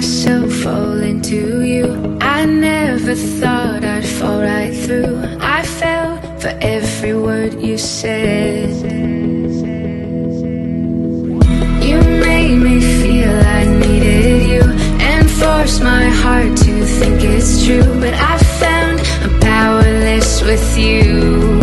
myself fall into you. I never thought I'd fall right through. I fell for every word you said. You made me feel I needed you and forced my heart to think it's true. But I found I'm powerless with you.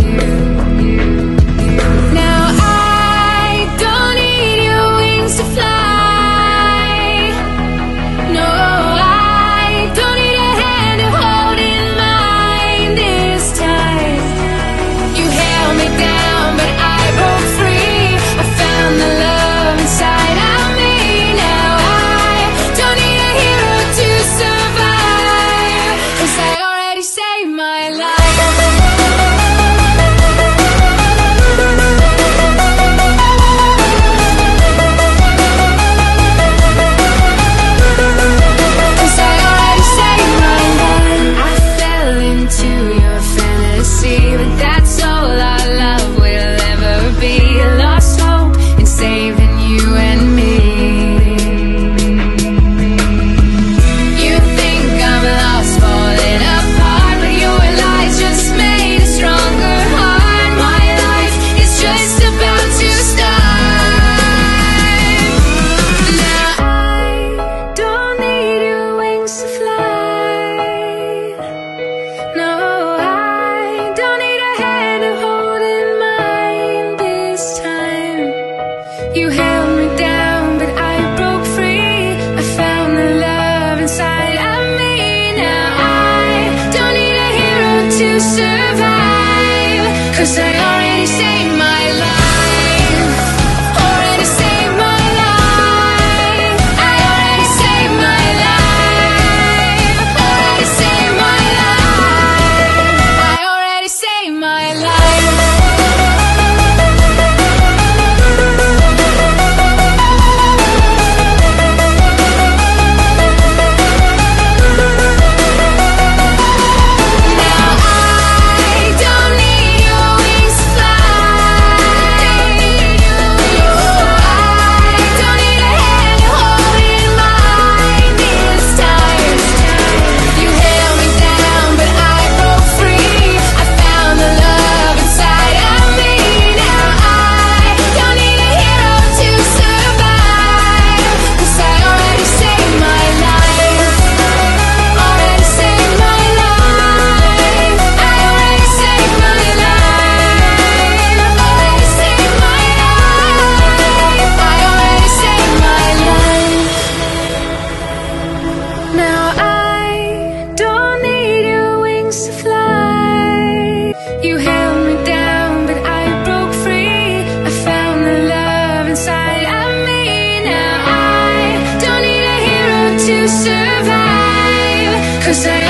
You held me down, but I broke free. I found the love inside of me. Now I don't need a hero to survive, 'cause I already saved my life. Already saved my life. I already saved my life. Already saved my life. I already saved my life. You held me down, but I broke free. I found the love inside of me. Now I don't need a hero to survive, 'cause I